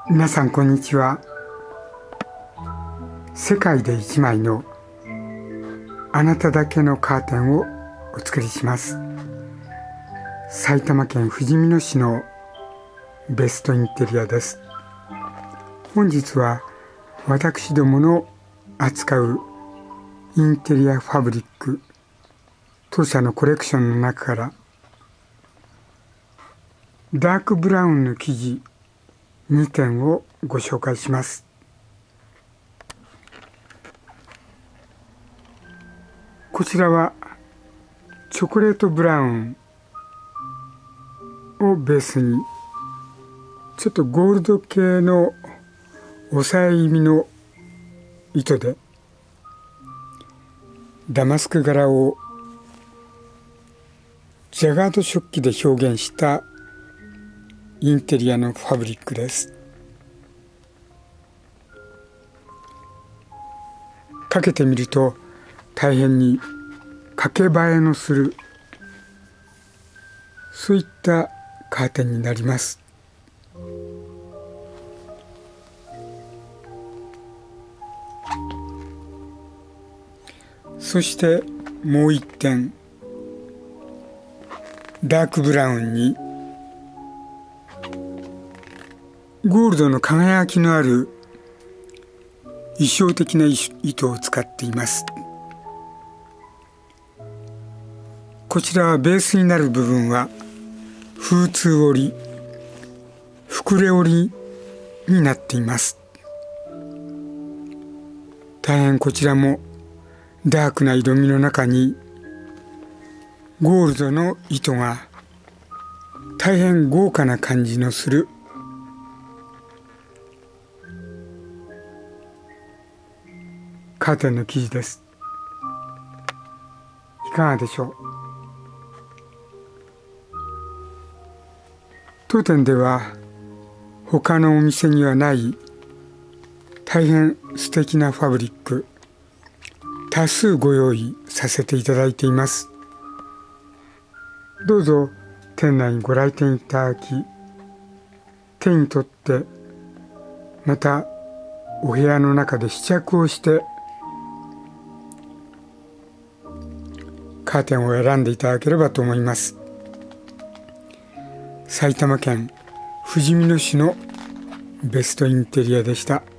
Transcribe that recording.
皆さんこんにちは。世界で一枚のあなただけのカーテンをお作りします。埼玉県ふじみ野市のベストインテリアです。本日は私どもの扱うインテリアファブリック当社のコレクションの中からダークブラウンの生地2点をご紹介します。こちらはチョコレートブラウンをベースにちょっとゴールド系の抑え気味の糸でダマスク柄をジャガード食器で表現したインテリアのファブリックです。かけてみると大変にかけ映えのするそういったカーテンになります。そしてもう一点ダークブラウンにゴールドの輝きのある意匠的な糸を使っています。こちらはベースになる部分は風通織り、膨れ織りになっています。大変こちらもダークな色味の中にゴールドの糸が大変豪華な感じのするカーテンの生地です。いかがでしょう。当店では他のお店にはない大変素敵なファブリック多数ご用意させていただいています。どうぞ店内にご来店いただき、手に取ってまたお部屋の中で試着をしてカーテンを選んでいただければと思います。埼玉県ふじみ野市のベストインテリアでした。